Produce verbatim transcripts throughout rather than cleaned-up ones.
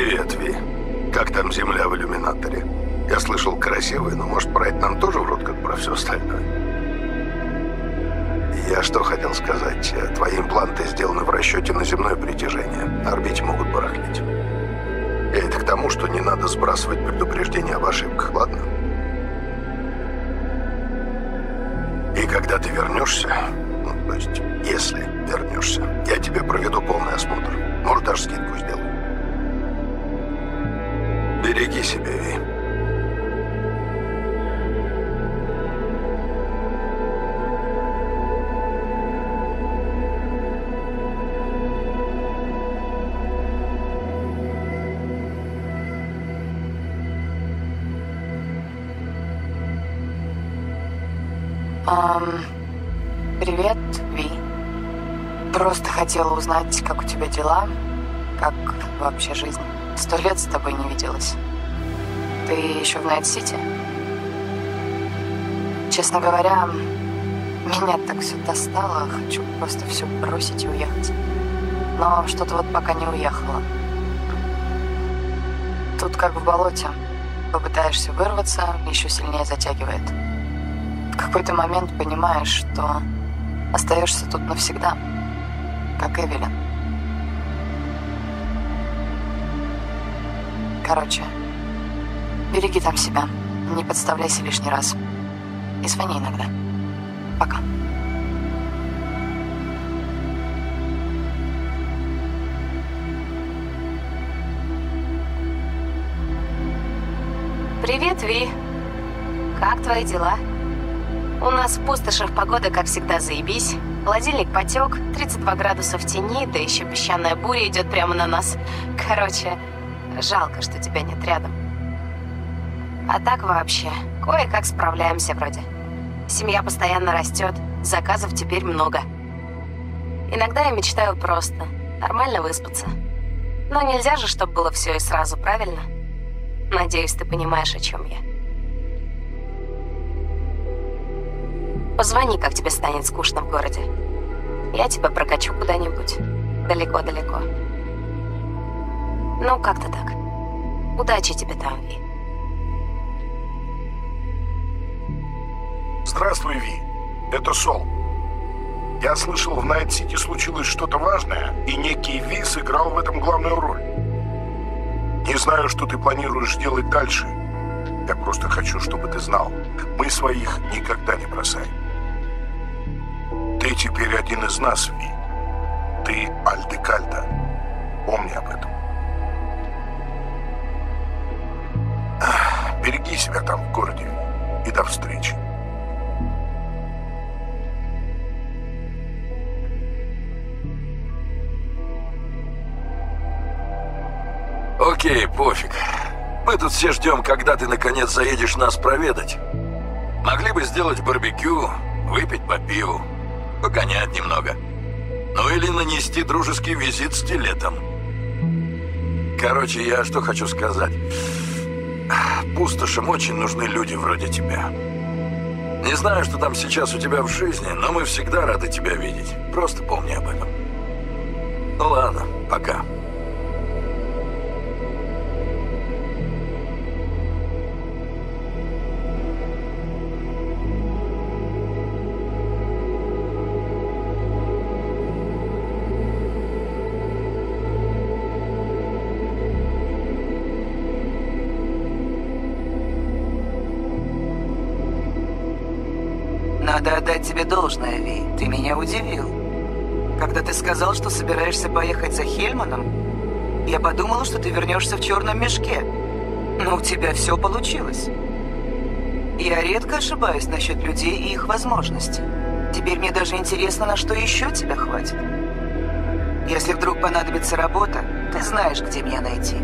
Привет, Ви. Как там земля в иллюминаторе? Я слышал, красивая, но может брать нам тоже в рот, как про все остальное? Я что хотел сказать? Твои импланты сделаны в расчете на земное притяжение. На орбите могут барахлить. Я это к тому, что не надо сбрасывать предупреждения об ошибках, ладно? И когда ты вернешься, ну, то есть, если вернешься, я тебе проведу полный осмотр. Может, даже скидку сделаю. Береги себя, Ви. Um, привет, Ви. Просто хотела узнать, как у тебя дела, как вообще жизнь. Сто лет с тобой не виделась. Ты еще в Найт-Сити? Честно говоря, меня так все достало. Хочу просто все бросить и уехать. Но что-то вот пока не уехала. Тут как в болоте. Попытаешься вырваться, еще сильнее затягивает. В какой-то момент понимаешь, что остаешься тут навсегда, как Эвелин. Короче, береги там себя, не подставляйся лишний раз. И звони иногда. Пока. Привет, Ви. Как твои дела? У нас в Пустошах погода, как всегда, заебись. Холодильник потек, тридцать два градуса в тени, да еще песчаная буря идет прямо на нас. Короче, жалко, что тебя нет рядом. А так вообще, кое-как справляемся вроде. Семья постоянно растет, заказов теперь много. Иногда я мечтаю просто нормально выспаться. Но нельзя же, чтобы было все и сразу, правильно? Надеюсь, ты понимаешь, о чем я. Позвони, как тебе станет скучно в городе. Я тебя прокачу куда-нибудь. Далеко-далеко. Ну, как-то так. Удачи тебе там, Ви. Здравствуй, Ви. Это Сол. Я слышал, в Найт-Сити случилось что-то важное, и некий Ви сыграл в этом главную роль. Не знаю, что ты планируешь делать дальше. Я просто хочу, чтобы ты знал. Мы своих никогда не бросаем. Ты теперь один из нас, Ви. Ты Альдекальда. Помни об этом. Береги себя там, в городе. И до встречи. Окей, пофиг. Мы тут все ждем, когда ты наконец заедешь нас проведать. Могли бы сделать барбекю, выпить по пиву, погонять немного. Ну или нанести дружеский визит стилетом. Короче, я что хочу сказать. Пустошам очень нужны люди вроде тебя. Не знаю, что там сейчас у тебя в жизни, но мы всегда рады тебя видеть. Просто помни об этом. Ну ладно, пока. Надо отдать тебе должное, Ви. Ты меня удивил. Когда ты сказал, что собираешься поехать за Хельманом, я подумала, что ты вернешься в черном мешке. Но у тебя все получилось. Я редко ошибаюсь насчет людей и их возможностей. Теперь мне даже интересно, на что еще тебя хватит. Если вдруг понадобится работа, ты знаешь, где меня найти.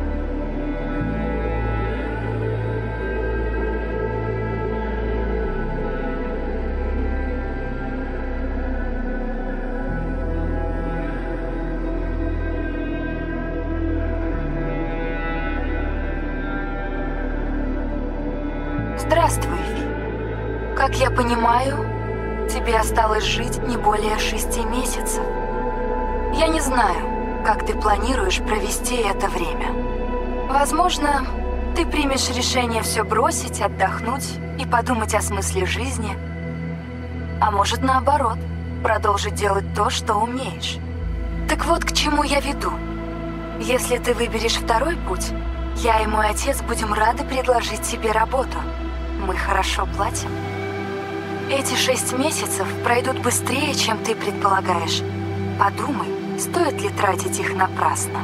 Здравствуй, Ви. Как я понимаю, тебе осталось жить не более шести месяцев. Я не знаю, как ты планируешь провести это время. Возможно, ты примешь решение все бросить, отдохнуть и подумать о смысле жизни. А может, наоборот, продолжить делать то, что умеешь. Так вот, к чему я веду. Если ты выберешь второй путь, я и мой отец будем рады предложить тебе работу. Мы хорошо платим. Эти шесть месяцев пройдут быстрее, чем ты предполагаешь. Подумай, стоит ли тратить их напрасно.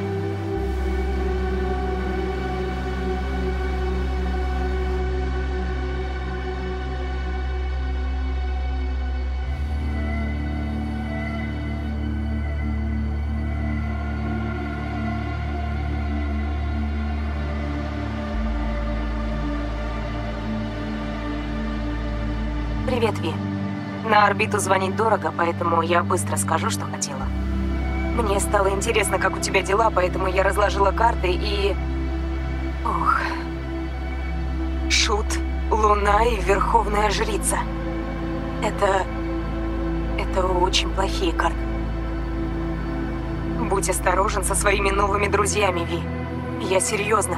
Привет, Ви. На орбиту звонить дорого, поэтому я быстро скажу, что хотела. Мне стало интересно, как у тебя дела, поэтому я разложила карты и... Ох. Шут, Луна и Верховная Жрица. Это... Это очень плохие карты. Будь осторожен со своими новыми друзьями, Ви. Я серьезно.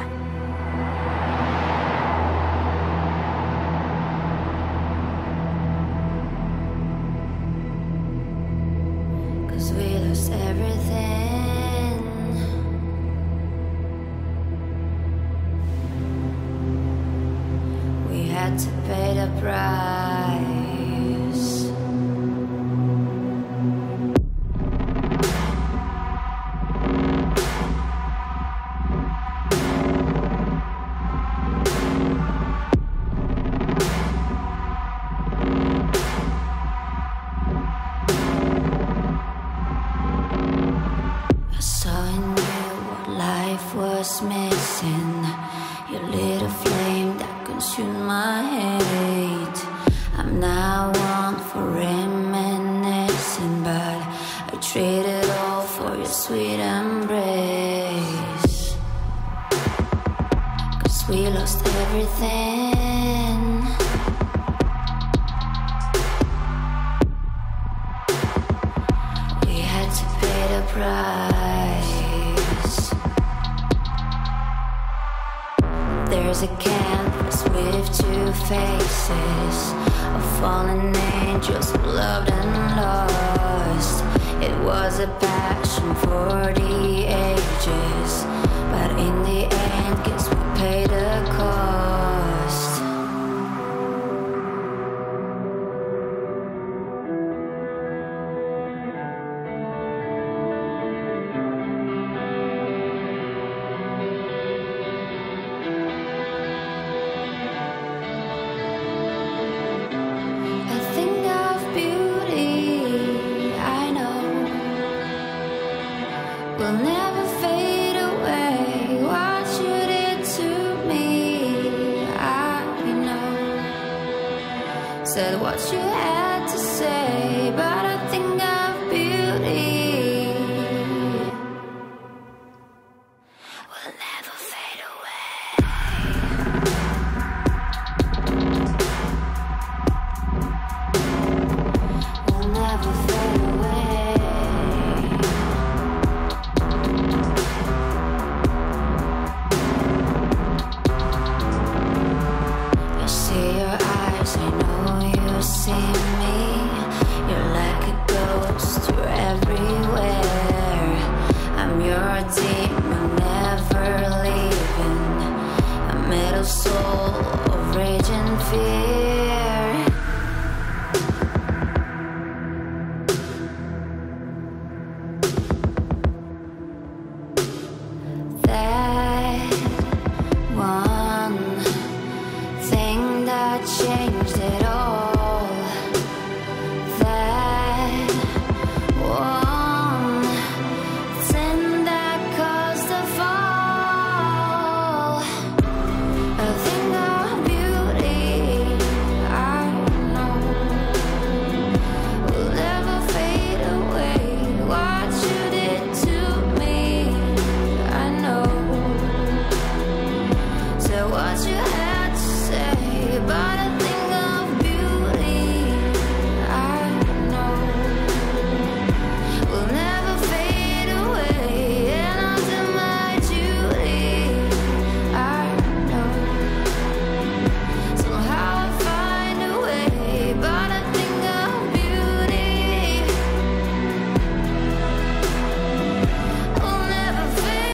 There's a canvas with two faces of fallen angels who loved and lost. It was a passion for the ages, but in the end, guess we paid a cost. Said what you had to say, but I think of beauty will never fade away. Will never fade away. I see your eyes, I know you see me. You're like a ghost, you're everywhere. I'm your demon, never leaving. A metal soul of rage and fear.